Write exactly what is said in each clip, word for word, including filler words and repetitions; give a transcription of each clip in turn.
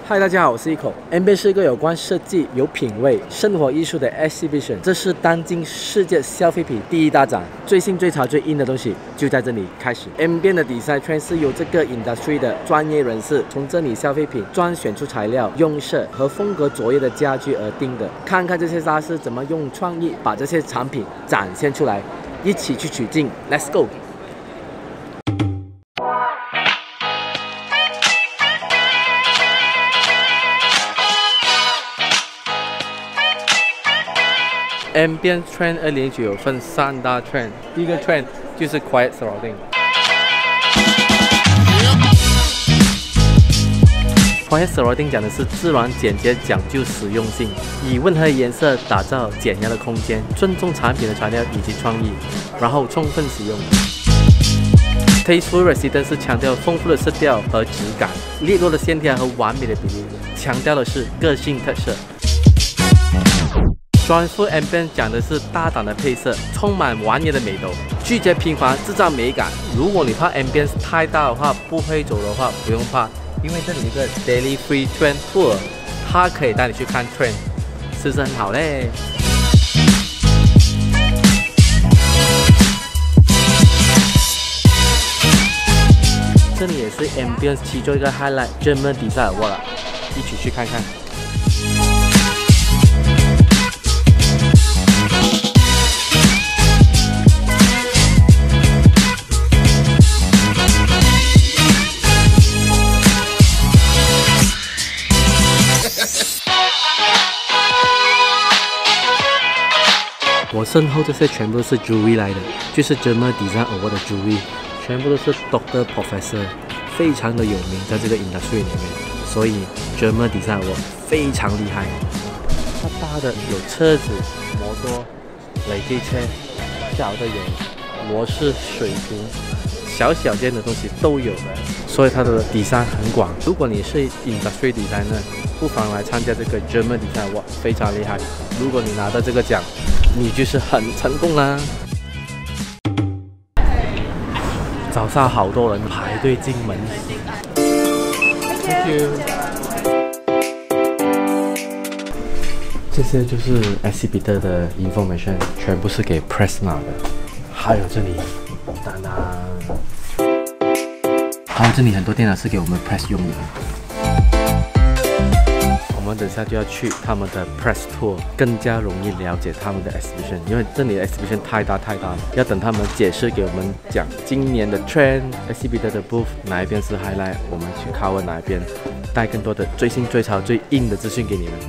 嗨，大家好，我是 Eco。Ambience 是一个有关设计、有品味、生活艺术的 exhibition， 这是当今世界消费品第一大展，最新、最潮、最硬的东西就在这里开始。Ambience 的 design trend 是由这个 industry 的专业人士从这里消费品专选出材料、用色和风格卓越的家具而定的。看看这些大师怎么用创意把这些产品展现出来，一起去取经 ，Let's go！Ambience Trend 二零一九有分三大 trend， 第一个 trend 就是 Quiet Surrounding。Quiet Surrounding 讲的是自然、简洁、讲究实用性，以温和颜色打造简约的空间，尊重产品的材料以及创意，然后充分使用。Tasteful Residence 是强调丰富的色调和质感，利落的线条和完美的比例，强调的是个性特色。Joyful Ambience 讲的是大胆的配色，充满玩意的美斗，拒绝平凡，制造美感。如果你怕 Ambience 太大的话，不会走的话，不用怕，因为这里有一个 Daily Free Trend Tour， 它可以带你去看 Trend， 是不是很好嘞？这里也是 Ambience 其中一个 highlight German Design Award， 一起去看看。我身后这些全部都是 jury 来的，就是 German Design Award 的 jury， 全部都是 Doctor Professor， 非常的有名在这个 industry 里面，所以 German Design Award 非常厉害。它大的有车子、摩托、累积车，小的有模式、水平，小小件的东西都有，所以它的 design 很广。如果你是 industry designer， 不妨来参加这个 German Design Award， 非常厉害。如果你拿到这个奖，你就是很成功啦！早上好多人排队进门。Thank you。这些就是 exhibitor 的 information， 全部是给 press 拿的。还有这里，当当，还有这里很多电脑是给我们 press 用的。我们等下就要去他们的 press tour， 更加容易了解他们的 exhibition， 因为这里的 exhibition 太大太大了，要等他们解释给我们讲今年的 trend exhibitor 的 booth 哪一边是 highlight， 我们去 cover 哪一边，带更多的最新最潮最硬的资讯给你们。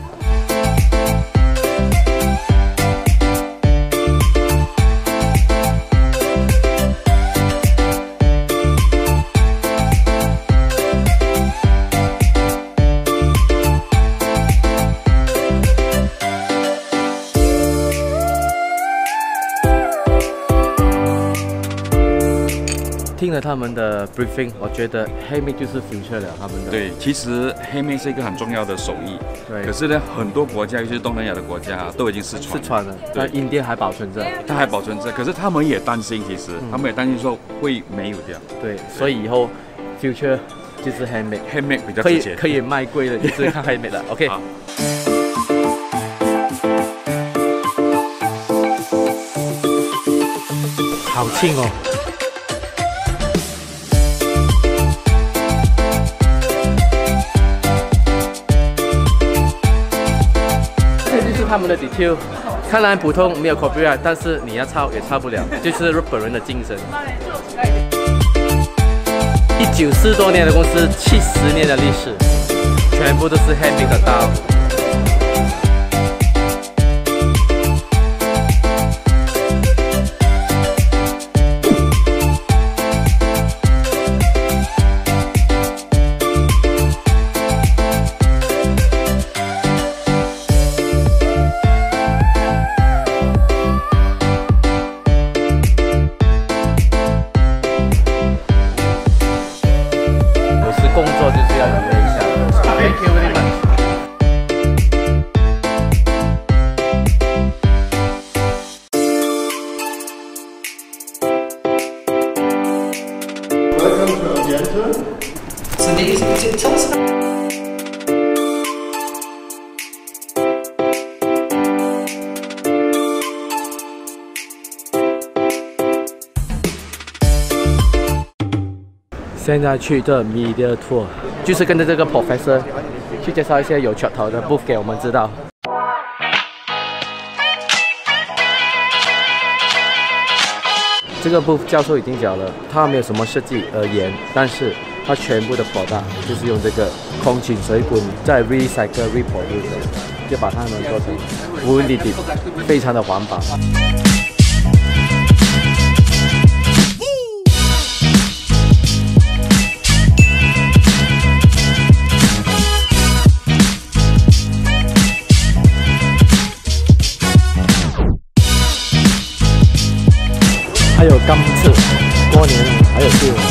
听了他们的 briefing， 我觉得 handmade 就是 future 了。他们的对，其实 handmade 是一个很重要的手艺。对。可是呢，很多国家，尤其是东南亚的国家，都已经失传。 失传了。但印度还保存着。 它还保存着，可是他们也担心，其实、嗯、他们也担心说会没有掉。 对，所以以后 future 就是 handmade，handmade 比较值钱， 可以可以卖贵的，就是看 handmade 了。OK。好，好轻哦。他们的 detail 看来普通没有 copyright， 但是你要抄也抄不了，就是日本人的精神。一九四多年的公司，七十年的历史，全部都是 handmade 的刀。工作就是要有一下。Thank you very much。 现在去这 media tour， 就是跟着这个 professor 去介绍一些有噱头的 booth 给我们知道。这个 booth 教授已经讲了，他没有什么设计而言，但是他全部的 product 就是用这个空气水滚再 recycle reproduce， 就把它们做成 wood lid， 非常的环保。还有钢刺，过年了，还有这个。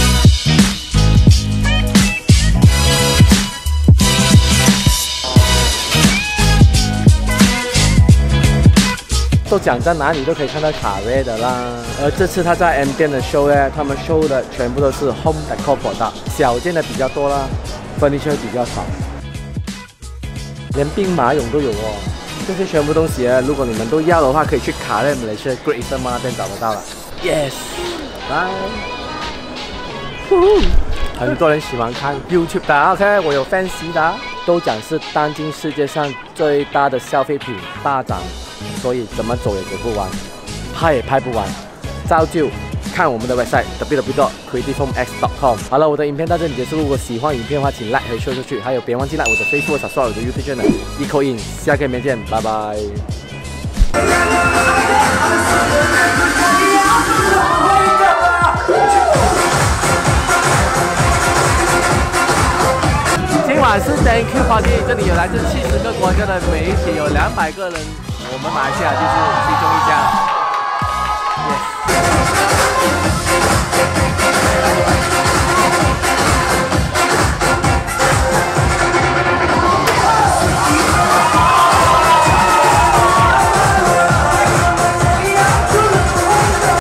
都讲在哪里都可以看到卡瑞的啦。而这次他在 M 店的 show 呢，他们 show 的全部都是 home decor product， 小件的比较多啦 ，furniture 比较少，连兵马俑都有哦。这些全部东西呢，如果你们都要的话，可以去卡瑞马来西亚 Great Eastern Mall 那边找得到了。Yes， 拜。很多人喜欢看 YouTube 的 ，OK， 我有 fans 的，都讲是当今世界上最大的消费品大涨。所以怎么走也走不完，拍也拍不完，照旧看我们的 website w w w dot creative home x dot com。好了，我的影片到这里结束。如果喜欢影片的话，请 like 和 share出去，还有别忘记 like 我的 Facebook 和 subscribe 我的 YouTube channel Eco In。下个影片见，拜拜。今晚是 Thank You Party， 这里有来自七十个国家的媒体，有两百个人。我们马来西亚就是